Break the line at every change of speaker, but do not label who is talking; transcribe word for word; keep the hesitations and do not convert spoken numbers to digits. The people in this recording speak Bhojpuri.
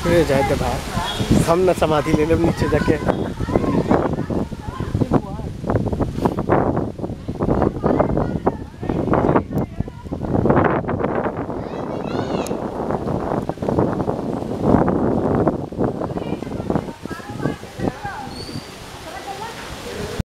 जाए थे भाई, हम ना समाधि ले ले नीचे जाके।